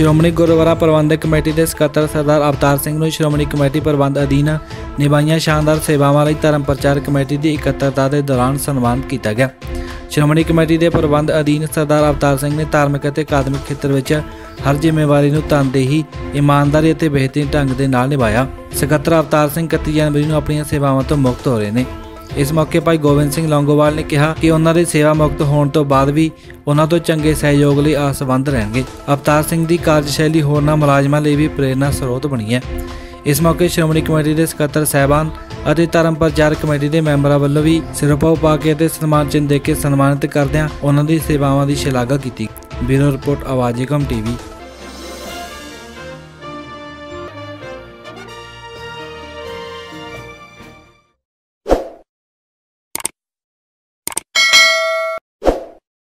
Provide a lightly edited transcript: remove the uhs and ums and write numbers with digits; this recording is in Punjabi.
ਸ਼੍ਰੋਮਣੀ ਗੁਰਦੁਆਰਾ ਪ੍ਰਬੰਧਕ ਕਮੇਟੀ ਦੇ ਸਕੱਤਰ ਸਰਦਾਰ ਅਵਤਾਰ ਸਿੰਘ ਨੂੰ ਸ਼੍ਰੋਮਣੀ ਕਮੇਟੀ ਪ੍ਰਬੰਧ ਅਧੀਨ ਨਿਭਾਈਆਂ ਸ਼ਾਨਦਾਰ ਸੇਵਾਵਾਂ ਲਈ ਧਰਮ ਪ੍ਰਚਾਰ ਕਮੇਟੀ ਦੀ ਇਕੱਤਰਤਾ ਦੇ ਦੌਰਾਨ ਸਨਮਾਨਿਤ ਕੀਤਾ ਗਿਆ। ਸ਼੍ਰੋਮਣੀ ਕਮੇਟੀ ਦੇ ਪ੍ਰਬੰਧ ਅਧੀਨ ਸਰਦਾਰ ਅਵਤਾਰ ਸਿੰਘ ਨੇ ਧਾਰਮਿਕ ਅਤੇ ਅਕਾਦਮਿਕ ਖੇਤਰ ਵਿੱਚ ਹਰ ਜ਼ਿੰਮੇਵਾਰੀ ਨੂੰ ਤਨਦੇਹੀ, ਇਮਾਨਦਾਰੀ ਅਤੇ ਬਿਹਤਰੀਨ ਢੰਗ ਦੇ ਨਾਲ ਨਿਭਾਇਆ। ਸਕੱਤਰ ਅਵਤਾਰ ਸਿੰਘ 31 ਜਨਵਰੀ ਨੂੰ ਆਪਣੀਆਂ ਸੇਵਾਵਾਂ ਤੋਂ ਮੁਕਤ ਹੋ ਰਹੇ ਨੇ। ਇਸ ਮੌਕੇ ਭਾਈ ਗੋਬਿੰਦ ਸਿੰਘ ਲੌਂਗੋਵਾਲ ਨੇ ਕਿਹਾ ਕਿ ਉਹਨਾਂ ਦੇ ਸੇਵਾ ਮੁਕਤ ਹੋਣ ਤੋਂ ਬਾਅਦ ਵੀ ਉਹਨਾਂ ਤੋਂ ਚੰਗੇ ਸਹਿਯੋਗ ਲਈ ਆਸਵੰਦ ਰਹਿਣਗੇ। ਅਵਤਾਰ ਸਿੰਘ ਦੀ ਕਾਰਜਸ਼ੈਲੀ ਹੋਰਨਾਂ ਮੁਲਾਜ਼ਮਾਂ ਲਈ ਵੀ ਪ੍ਰੇਰਨਾ ਸਰੋਤ ਬਣੀ ਹੈ। ਇਸ ਮੌਕੇ ਸ਼੍ਰੋਮਣੀ ਕਮੇਟੀ ਦੇ ਸਕੱਤਰ ਸਾਹਿਬਾਨ ਅਤੇ ਧਰਮ ਪ੍ਰਚਾਰ ਕਮੇਟੀ ਦੇ ਮੈਂਬਰਾਂ ਵੱਲੋਂ ਵੀ ਸਿਰੋਪਾਓ ਪਾ ਕੇ ਅਤੇ ਸਨਮਾਨ ਚਿੰਨ੍ਹ ਦੇ ਕੇ ਸਨਮਾਨਿਤ ਕਰਦਿਆਂ ਉਹਨਾਂ ਦੀ ਸੇਵਾਵਾਂ ਦੀ ਸ਼ਲਾਘਾ ਕੀਤੀ। ਬਿਊਰੋ ਰਿਪੋਰਟ, ਆਵਾਜ਼ ਏਕਮ ਟੀਵੀ।